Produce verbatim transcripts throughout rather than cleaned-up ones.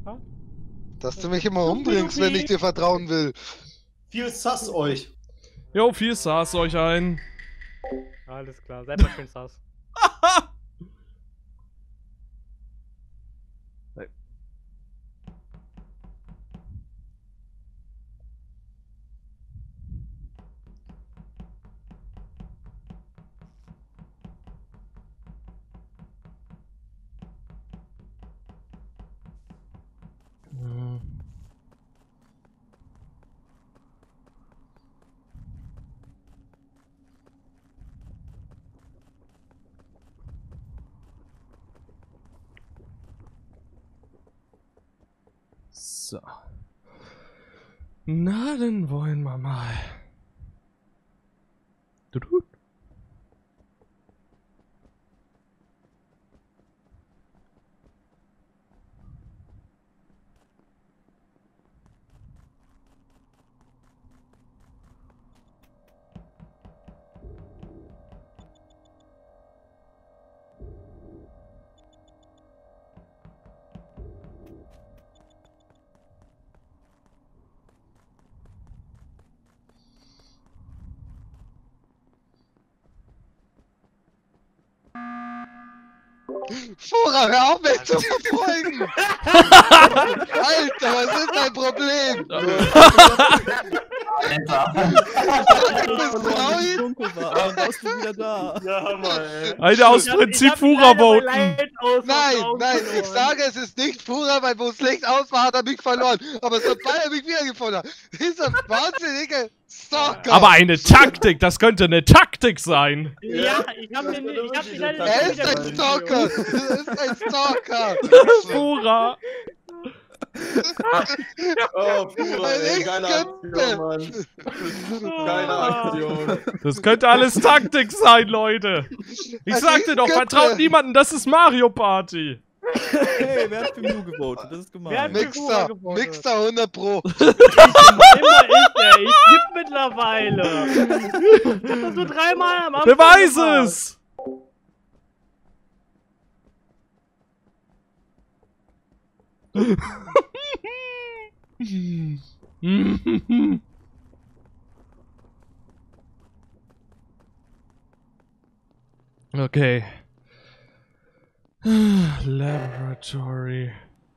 Dass du mich immer umbringst, wenn ich dir vertrauen will. Viel Sass euch. Jo, viel Saß euch ein. Alles klar, seid mal schön sass. So. Na, dann wollen wir mal. Tudu. Fura, hör auf mich zu verfolgen! Alter, was ist dein Problem? Alter. Du bist traurig? Dunkel war, aber dann warst du wieder da. Ja, Mann, ey. Alter, aus Ich hab- Prinzip ich hab Fura leider mein voten. Light aus den Nein, Augen nein, ich verloren. sage, es ist nicht Fura, weil wo das Licht aus war, hat er mich verloren. Aber sobald er mich wiedergefunden hat, dieser wahnsinnige Stalker. Aber eine Taktik, das könnte eine Taktik sein. Ja, ich hab den ich hab den leider Er nicht ist ein wieder- Stalker! Er ist ein Stalker! Fura. Oh, Pura, Ein ey, geile Ex-Kämpfer. Aktion, Mann. Geile Aktion. Das könnte alles Taktik sein, Leute. Ich Ein sagte doch, Ex-Kämpfer. vertraut niemanden, das ist Mario Party. Hey, wer hat für Mu gewotet? Das ist Wer gemein. hat für Fura Mixer, gewotet? Mixer hundert Pro. Immer ist er. Ich tipp mittlerweile. Ich hab das so dreimal am Anfang Beweis gemacht. es. Okay. Laboratory.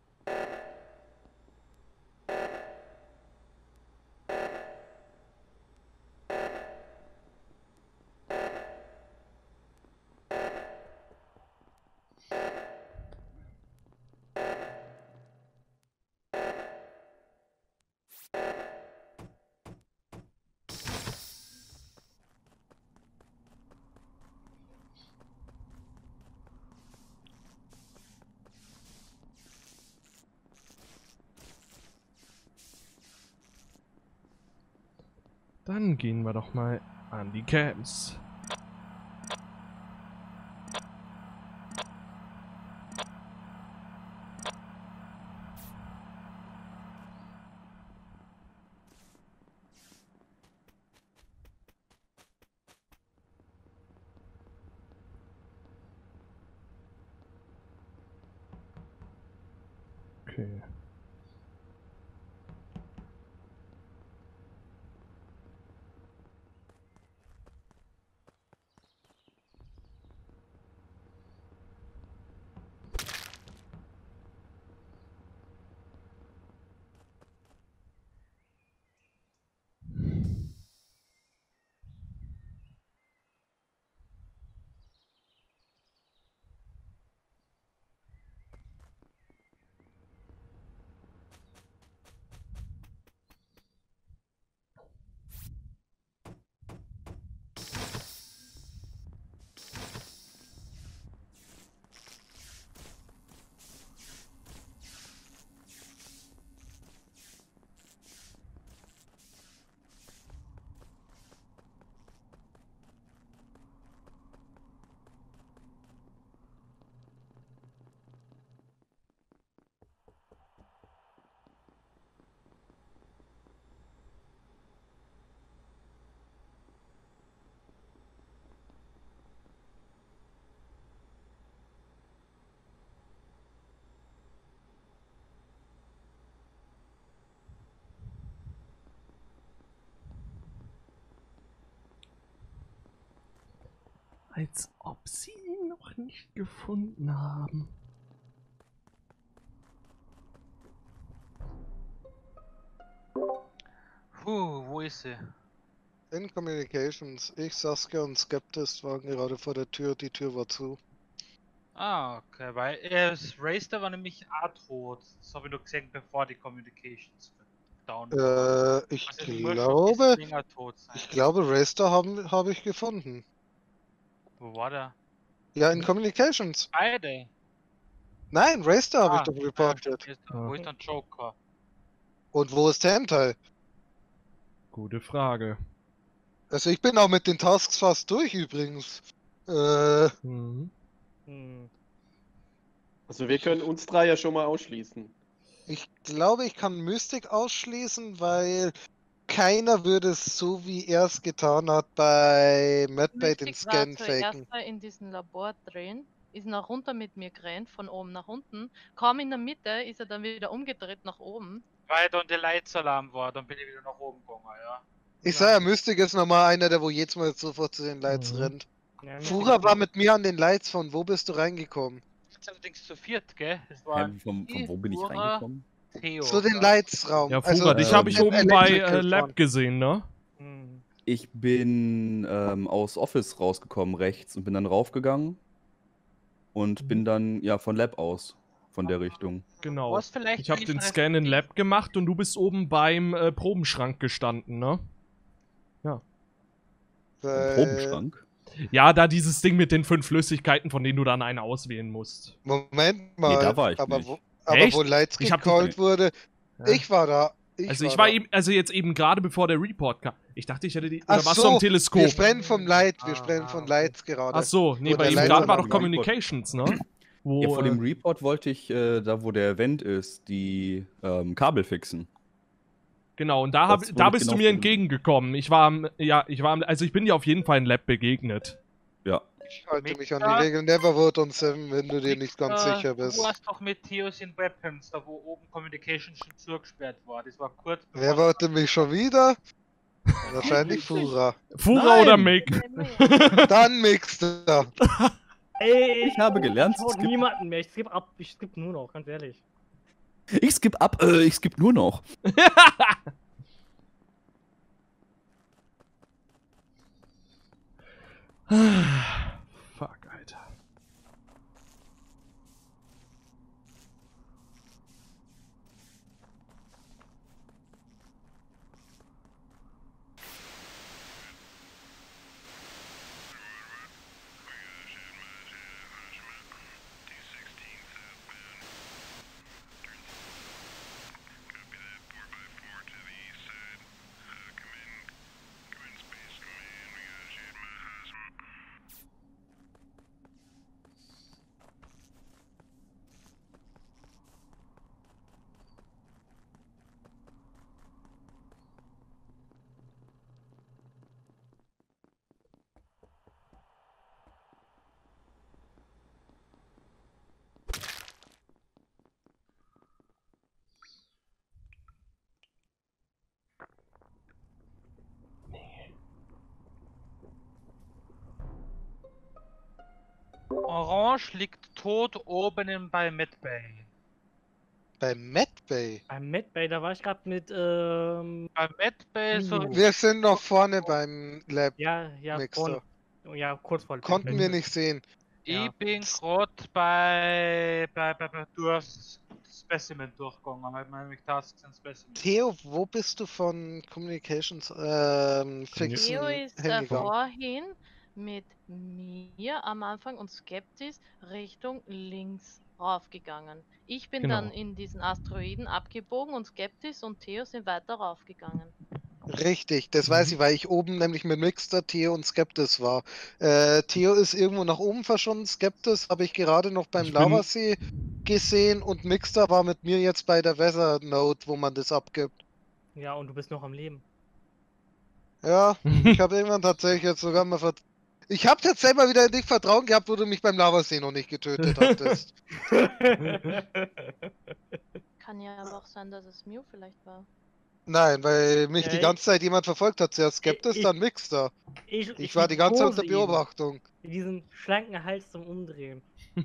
Dann gehen wir doch mal an die Camps. Okay. Als ob sie ihn noch nicht gefunden haben. Puh, wo ist sie? In Communications. Ich, Saskia und Skeptis waren gerade vor der Tür, die Tür war zu. Ah, okay, weil äh, Racer war nämlich auch tot. Das habe ich nur gesehen, bevor die Communications down waren. Äh, ich Also, sie muss schon glaube, ein bisschen länger tot sein. ich glaube, Raster habe hab ich gefunden. Wo war der? Ja, in Communications. Beide. Nein, Raster habe Ah, ich doch reportet. ja, wo ist dann Joker? Und wo ist Tentai? Gute Frage. Also ich bin auch mit den Tasks fast durch übrigens. Äh, Mhm. Hm. Also wir können uns drei ja schon mal ausschließen. ich glaube, ich kann Mystic ausschließen, weil keiner würde es so, wie er es getan hat, bei Madbay den Mystic war Scan zuerst faken. da in diesem Labor drin, ist nach runter mit mir gerannt, von oben nach unten. Kaum in der Mitte ist er dann wieder umgedreht nach oben. Weil dann der Lights-Alarm war, dann bin ich wieder nach oben gegangen, ja. Ich sag ja, Mystic ist nochmal einer, der wo jetzt mal sofort zu den Lights Mhm. rennt. Ja, Fura war mit mir an den Lights, von wo bist du reingekommen? Jetzt allerdings zu viert, gell? Es Hä, war von, von wo bin ich Fura, reingekommen? Theo. Zu den Lights-Raum. Ja, Also, Fura, dich äh, habe ich den oben bei Electrical äh, Lab Front. gesehen, ne? Hm. Ich bin ähm, aus Office rausgekommen rechts und bin dann raufgegangen. Und Mhm. bin dann ja von Lab aus, von der Richtung. Genau. Was vielleicht Ich habe nicht den recht- Scan in Lab gemacht und du bist oben beim äh, Probenschrank gestanden, ne? Weil- Probenschrank? Ja, da dieses Ding mit den fünf Flüssigkeiten, von denen du dann eine auswählen musst. Moment mal. Nee, da war ich aber nicht. Wo, aber Echt? wo Lights Ich hab- gecallt wurde, Ja. ich war da. Ich also ich da. war eben, also jetzt eben gerade bevor der Report kam. Ich dachte, ich hätte die. Oder Ach warst so, du am Wir Teleskop? sprechen vom Light, wir Ah, sprechen ah, von okay. Lights gerade. Ach so, nee, Wo bei der ihm Leiter gerade war dann doch war. Communications, ne? Wo, Ja, vor dem äh, Report wollte ich, äh, da wo der Vent ist, die ähm, Kabel fixen. genau, und da, hab, Das da wurde bist du genau mir von- entgegengekommen. Ich war am, ja, ich war am, also ich bin dir auf jeden Fall in Lab begegnet. Ja. Ich halte Mit- mich an die Regeln. Never vote on seven, wenn du dir nicht ganz Äh, sicher bist. Du warst doch mit Theos in Weapons, da wo oben Communication schon zugesperrt war. Das war kurz bevor... Wer vote mich schon wieder? Wahrscheinlich Fura. Fura Nein! oder Mick? Dann Mixter. Ey, Ich habe gelernt, Ich hau skip. niemanden mehr. Ich skipp ab. Ich skipp nur noch, ganz ehrlich. Ich skip ab, äh, ich skip nur noch. Fuck, Alter. Orange liegt tot oben in, bei Medbay. Bei Medbay. Beim Medbay, da war ich gerade mit, ähm, Bei Medbay so... Uh. Wir sind noch vorne beim Lab ja, ja, Mixer. vorne, ja, kurz vor Konnten wir nicht sehen. Ich Ja. bin gerade bei, bei, bei, bei durchs Specimen durchgegangen, weil meine nämlich Tasks sind Specimen. Theo, wo bist du von Communications ähm, fixen Theo ist äh, hingegangen? vorhin mit mir am Anfang und Skeptis Richtung links raufgegangen. Ich bin Genau. dann in diesen Asteroiden abgebogen und Skeptis und Theo sind weiter raufgegangen. Richtig, das Mhm. weiß ich, weil ich oben nämlich mit Mixter, Theo und Skeptis war. Äh, Theo ist irgendwo nach oben verschwunden, Skeptis habe ich gerade noch beim Ich bin- Lavasee gesehen und Mixter war mit mir jetzt bei der Weather Node, wo man das abgibt. Ja, und du bist noch am Leben. Ja, ich habe irgendwann tatsächlich jetzt sogar mal vert Ich habe jetzt selber wieder in dich Vertrauen gehabt, wo du mich beim Lavasee noch nicht getötet hattest. Kann ja aber auch sein, dass es Mew vielleicht war. Nein, weil mich die Äh, ganze Zeit jemand verfolgt hat. Zuerst Skeptis, ich- dann Mixter. Ich, Ich war die ganze Zeit unter liebkose ihn. Beobachtung. Mit diesem schlanken Hals zum Umdrehen.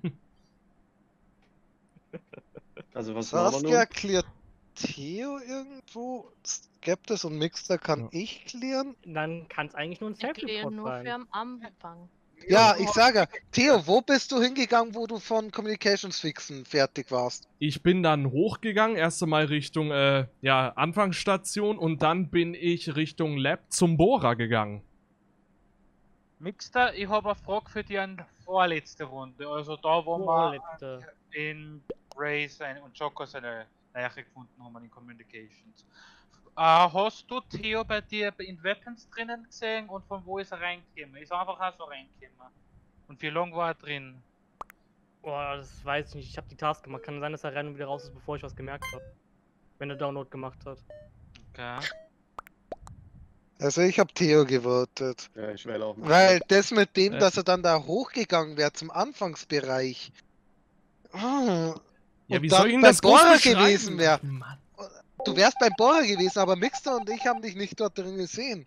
Also was machen wir Saskia nun? klärt Theo irgendwo. Skeptis und Mixter kann Ja. ich klären. Dann kann es eigentlich nur ein Ich gehe Self-Report nur für sein. am Anfang. Ja, ich sage, Theo, wo bist du hingegangen, wo du von Communications Fixen fertig warst? Ich bin dann hochgegangen, erst einmal Richtung äh, ja, Anfangsstation und dann bin ich Richtung Lab zum Bohrer gegangen. Mixter, ich habe eine Frage für die an vorletzte Runde. Also da, wo Vorletzte. wir in Ray sein und Joko seine Leiche gefunden haben in Communications. Äh, hast du Theo bei dir in Weapons drinnen gesehen und von wo ist er reingekommen? Ist er einfach auch so reingekommen? Und wie lange war er drin? Boah, das weiß ich nicht. Ich habe die Task gemacht. Kann sein, dass er rein und wieder raus ist, bevor ich was gemerkt habe. Wenn er Download gemacht hat. Okay. Also ich habe Theo gewotet. Ja, ich wähle auch mal. Weil das mit dem, Äh. dass er dann da hochgegangen wäre zum Anfangsbereich. Ah, Ja, Und wie dann soll ich Ihnen beim das groß Bohrer beschreiben? gewesen wär. Mann. Du wärst beim Bohrer gewesen, aber Mixter und ich haben dich nicht dort drin gesehen.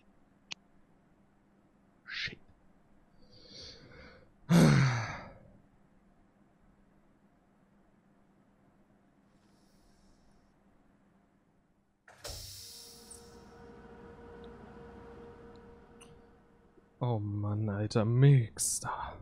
Shit. Oh Mann, alter Mixter.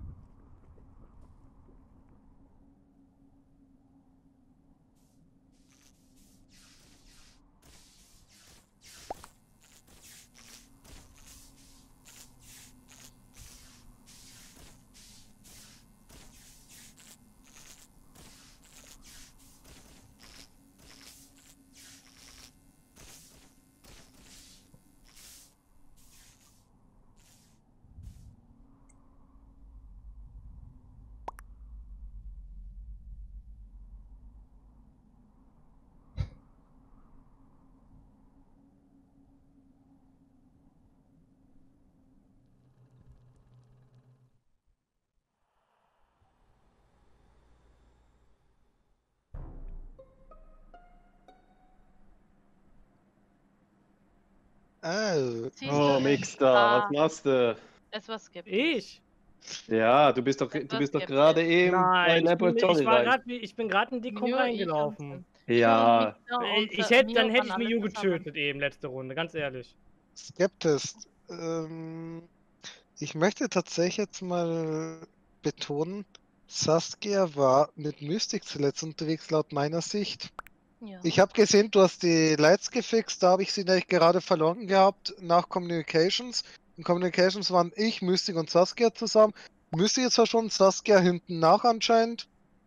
Oh. Siehst Oh, du? Mixter, Ah, was machst du? es war skeptisch. Ich? Ja, du bist doch, du Das bist doch gibt gerade es. eben bei Nein, ich bin, Laboratory ich war rein. grad, wie- ich bin gerade in die Com Nur ich reingelaufen. und- Ja, Mixer und, Ich, ich äh, hätte, Mio dann hätte waren ich alle Miyu zusammen. getötet eben, letzte Runde, ganz ehrlich. Skeptis. Ähm, ich möchte tatsächlich jetzt mal betonen, Saskia war mit Mystic zuletzt unterwegs, laut meiner Sicht. Ja. Ich habe gesehen, du hast die Lights gefixt, da habe ich sie nämlich gerade verloren gehabt nach Communications. In Communications waren ich, Mystic und Saskia zusammen. Mystic ist zwar schon, Saskia hinten nach anscheinend.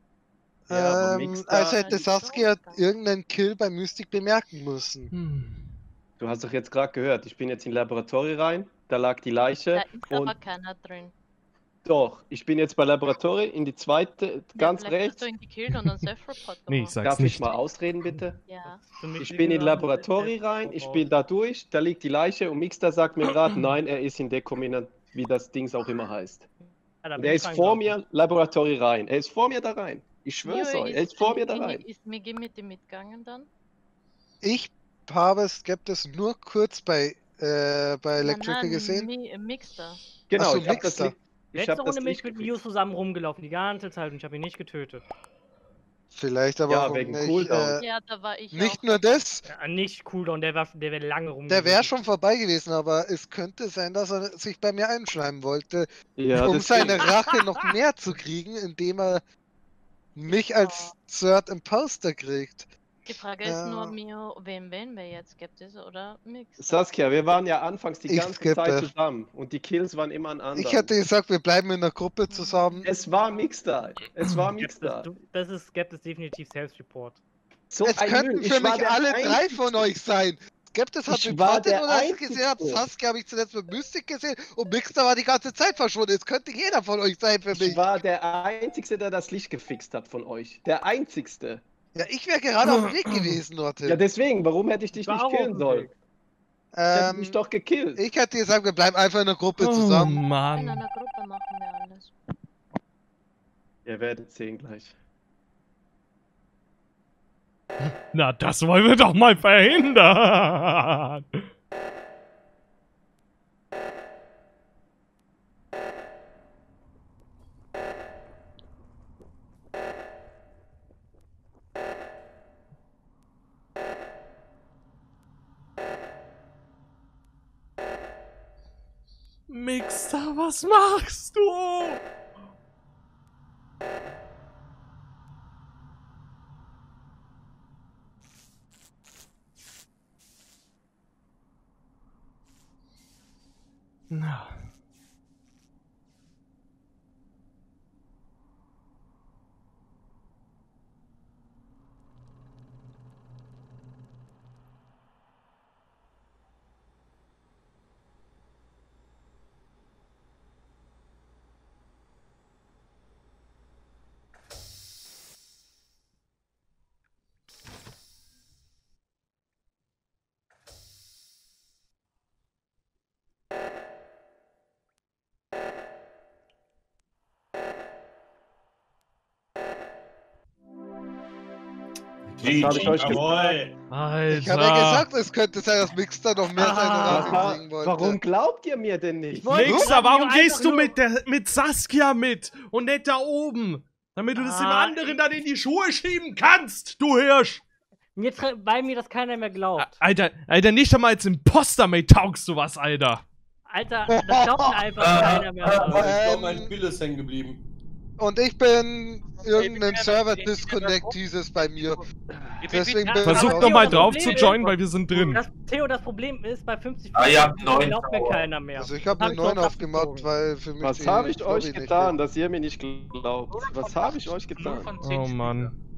Ja, aber ähm, Mixter- als Ja, hätte die Saskia Frage. irgendeinen Kill bei Mystic bemerken müssen. Hm. du hast doch jetzt gerade gehört, ich bin jetzt in Laboratory rein, da lag die Leiche Da ist und aber keiner drin. doch, ich bin jetzt bei Laboratory in die zweite, ganz ja, vielleicht rechts. hast du ihn gekillt und einen Self-Report Nee, ich gemacht. sag's Darf ich nicht. mal ausreden, bitte? Ja. Für mich, Ich wie bin in gesagt, Laboratory ist- rein, ich bin da durch, da liegt die Leiche und Mixter sagt mir gerade, nein, er ist in Dekombinant, wie das Dings auch immer heißt. Ja, da Und bin er ich ist vor reingelaufen. mir, Laboratory rein. Er ist vor mir da rein. Ich schwör's Mio euch, er ist vor mir da Migi- rein. Ist Migi mit ihm mitgegangen dann? Ich habe Skeptis nur kurz bei, äh, bei Electrical nein, gesehen. Mi Mixter. Genau, Ach so, ich habe das Mixter. Licht. Ich Letzte habe das Runde bin ich Licht mit gefixt. Miyu zusammen rumgelaufen, die ganze Zeit, und ich habe ihn nicht getötet. Vielleicht aber Ja, auch wegen nicht. Cooldown. Äh, Ja, da war ich nicht auch nur dabei. das, Ja, nicht Cooldown, der war, der wäre lange rum. der wäre gewesen. schon vorbei gewesen, aber es könnte sein, dass er sich bei mir einschleimen wollte, Ja, um deswegen. seine Rache noch mehr zu kriegen, indem er mich als Third Imposter kriegt. Die Frage ist Äh. nur, Mio, wen wählen wir jetzt? Skeptisch oder Mixter? Saskia, wir waren ja anfangs die Ich ganze skippe. Zeit zusammen und die Kills waren immer an anderen. Ich hätte gesagt, wir bleiben in der Gruppe zusammen. Es war Mixter. Es war Skeptis, Mixter. du, das ist Skeptis definitiv Self-Report. So Es ein könnten Müll. Ich für war mich der alle drei Einzige. von euch sein. Skeptis hat Ich mit war Fatin der oder als ich gesehen habe, Einzige. Saskia habe ich zuletzt mit Mystic gesehen und Mixter war die ganze Zeit verschwunden. Es könnte jeder von euch sein für Ich mich. war der Einzige, der das Licht gefixt hat von euch. Der Einzigste. Ja, ich wäre gerade auf dem Weg gewesen dorthin. Ja, deswegen, warum hätte ich dich War nicht auch auf killen dem sollen? Weg. Ich hätte ähm, dich doch gekillt. ich hätte gesagt, wir bleiben einfach in der Gruppe Oh zusammen. In Mann. einer Gruppe machen wir alles. Ihr werdet sehen gleich. Na, das wollen wir doch mal verhindern. Mixer, was machst du? Na. Was habe ich euch gesagt? Alter. Ich habe ja gesagt, es könnte sein, dass Mixter noch mehr sein Was und war, besiegen wollte. warum glaubt ihr mir denn nicht? Mixer, warum einfach gehst du nur- mit, der, mit Saskia mit und nicht da oben? Damit du das dem Ah, anderen dann in die Schuhe schieben kannst, du Hirsch! Mir tre- weil mir das keiner mehr glaubt. Alter, Alter, nicht einmal als Imposter-Mate taugst du was, Alter. Alter, das glaubt mir einfach keiner mehr. Ähm, Ich glaube, mein Spiel ist hängen geblieben. Und ich bin irgendein Ich bin- Server-Disconnect dieses bei mir. Deswegen bin ich Versuch auch- doch mal das drauf Problem zu ist- joinen, weil wir sind drin. Das, Theo, das Problem ist, bei fünfzig Ah, ihr habt Prozent neun glaubt mir Tower. keiner mehr. Also ich habe Hab eine ich neun doch aufgemacht, abgezogen. weil für mich Was die habe ich Lobby euch nicht getan, geht. dass ihr mir nicht glaubt? Was habe ich euch Nur getan? von zehn Oh Spielern. Mann.